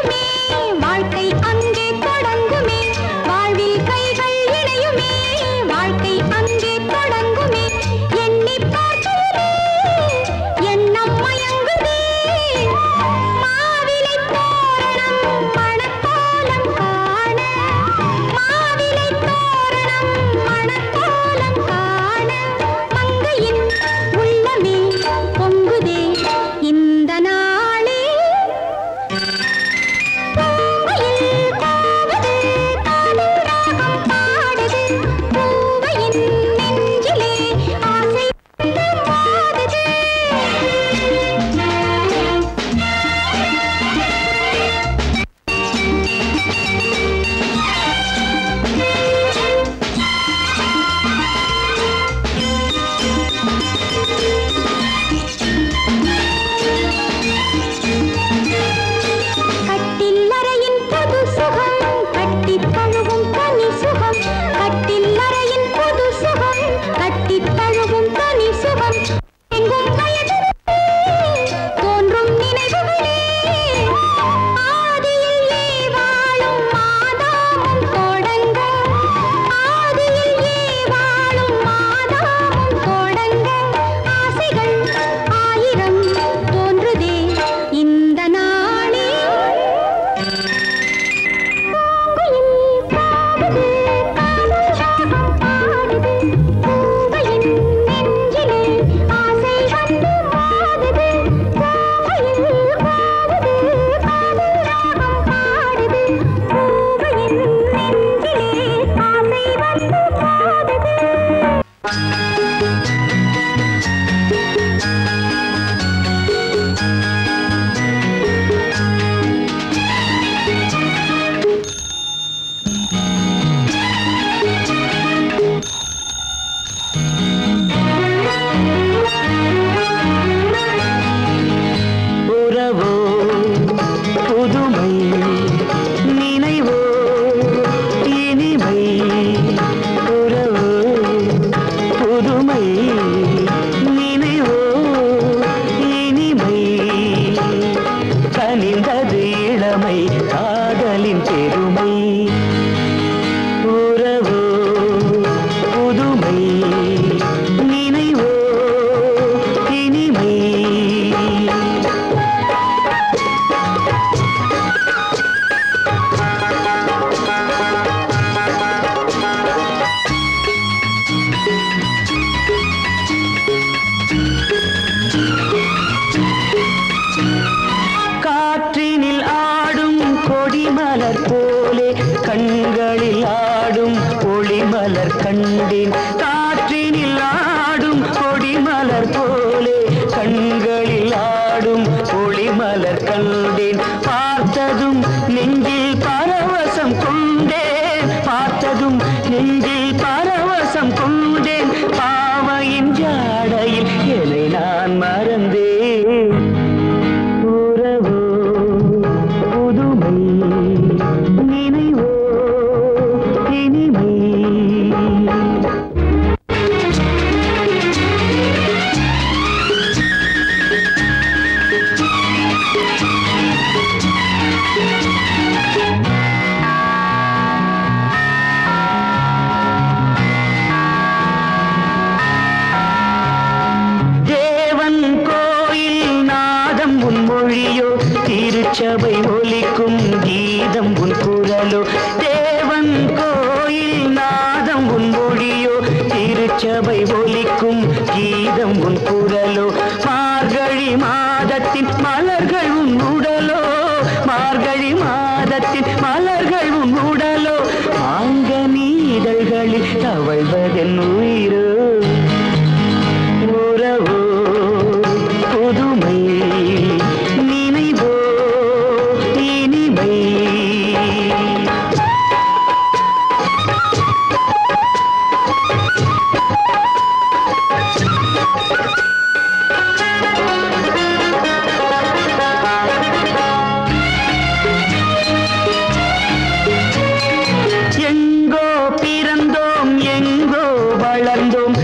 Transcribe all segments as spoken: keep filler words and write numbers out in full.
எங்கோ பிறந்தோம் எங்கோ வளர்ந்தோம்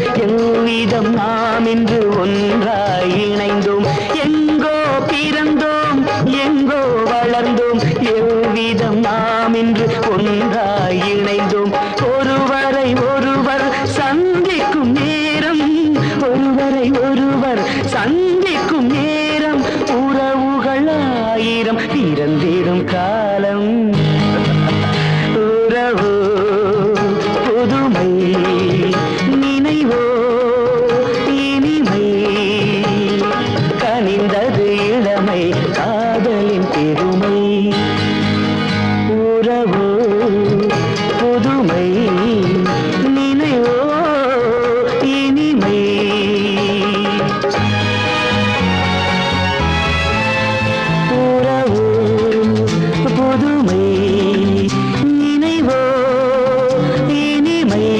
எவ்விதம் நாம் இன்று ஒன்றாய் இணைந்தோம். ஒருவரை ஒருவர் சந்திக்கும் நேரம், ஒருவரை ஒருவர் சந்திக்கும் நேரம், உறவுகள் ஆயிரம் பிறந்திடும் காலம். உறவோ புதுமை, நினைவோ இனிமை, கனிந்தது இளமை காதலின் பெருமை. உறவோ புதுமை, நினைவோ இனிமை. உறவோ புதுமை, நினைவோ இனிமை.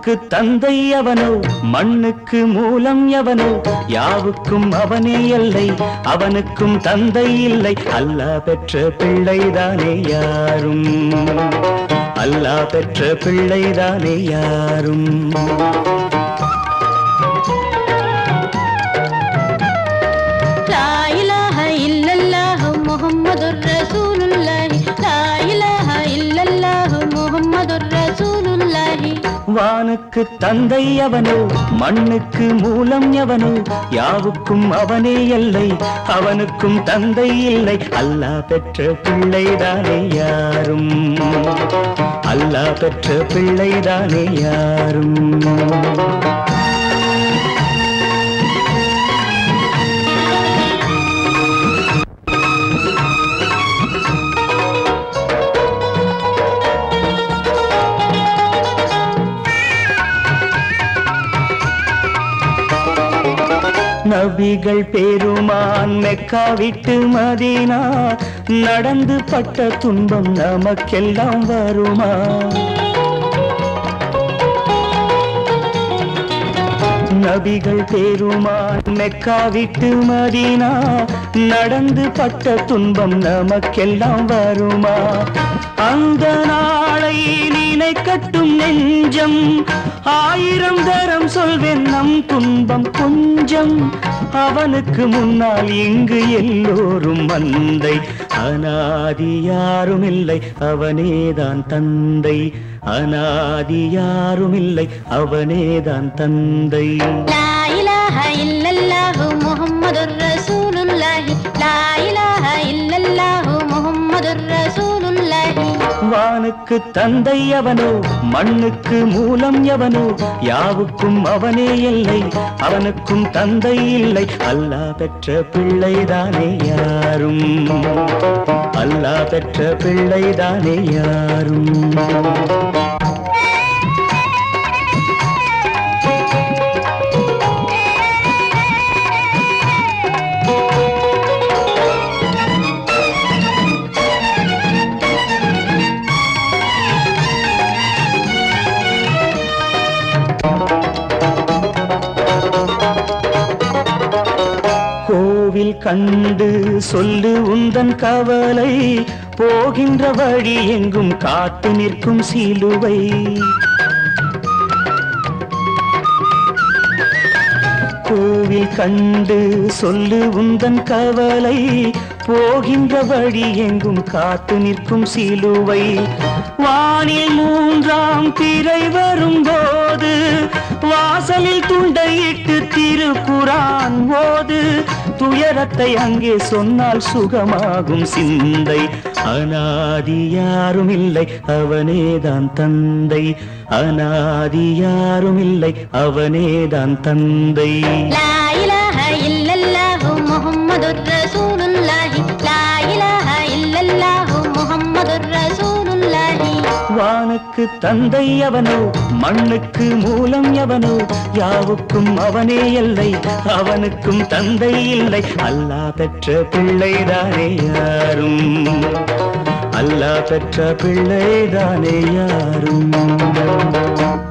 வானுக்கு தந்தை அவனோ மண்ணுக்கு மூலம் எவனோ யாவுக்கும் அவனே எல்லை அவனுக்கும் தந்தை இல்லை அல்லாஹ் பெற்ற பிள்ளைதானே யாரும் அல்லாஹ் பெற்ற பிள்ளைதானே யாரும் லா இலாஹ இல்லல்லாஹு முஹம்மதுர் ரசூலுல்லாஹி லா இலாஹ இல்லல்லாஹு முஹம்மதுர் ரசூலுல்லாஹி வானுக்கு தந்தை அவனோ மண்ணுக்கு மூலம் எவனோ யாவுக்கும் அவனே எல்லை அவனுக்கும் தந்தை இல்லை அல்லாஹ் பெற்ற பிள்ளைதானே யாரும் அல்லாஹ் பெற்ற பிள்ளைதானே யாரும் நபிகள் பெருமான் மெக்கா விட்டு மதீனா நடந்து பட்ட துன்பம் நமக்கெல்லாம் வருமா நபிகள் பெருமான் மெக்கா விட்டு மதீனா நடந்து பட்ட துன்பம் நமக்கெல்லாம் வருமா அந்த நாளை நினைக்கட்டும் நெஞ்சம் ஆயிரம் தரம் சொல்வேன் நம் துன்பம் கொஞ்சம் அவனுக்கு முன்னால் இங்கு எல்லோரும் மந்தை அநாதி யாரும் இல்லை அவனேதான் தந்தை அநாதி யாரும் இல்லை அவனேதான் தந்தை லா இலாஹ இல்லல்லாஹு முஹம்மதுர் ரசூலுல்லாஹி லா இலாஹ இல்லல்லாஹு முஹம்மதுர் ரசூலுல்லாஹி வானுக்கு தந்தை அவனோ மண்ணுக்கு மூலம் எவனோ யாவுக்கும் அவனே இல்லை அவனுக்கும் தந்தை இல்லை அல்லாஹ் பெற்ற பிள்ளைதானே யாரும் அல்லாஹ் பெற்ற பிள்ளைதானே யாரும் கோவில் கண்டு சொல்லு உந்தன் கவலை போகின்ற வழி எங்கும் காத்து நிற்கும் சிலுவை கோவில் கண்டு சொல்லு உந்தன் கவலை போகின்ற வழி எங்கும் காத்து நிற்கும் சிலுவை வானில் மூன்றாம் திரை வரும்போது வாசலில் துண்டையிட்டு திருக்குரான் ஓது துயரத்தை அங்கே சொன்னால் சுகமாகும் சிந்தை அநாதி யாரும் இல்லை அவனேதான் தந்தை அநாதி யாரும் இல்லை அவனேதான் தந்தை லா இலாஹ இல்லல்லாஹு முஹம்மதுர் ரசூலுல்லாஹி லா இலாஹ இல்லல்லாஹு முஹம்மதுர் ரசூலுல்லாஹி வானுக்கு தந்தை அவனோ மண்ணுக்கு மூலம் எவனோ யாவுக்கும் அவனே எல்லை அவனுக்கும் தந்தை இல்லை அல்லாஹ் பெற்ற பிள்ளைதானே யாரும் அல்லாஹ் பெற்ற பிள்ளைதானே யாரும்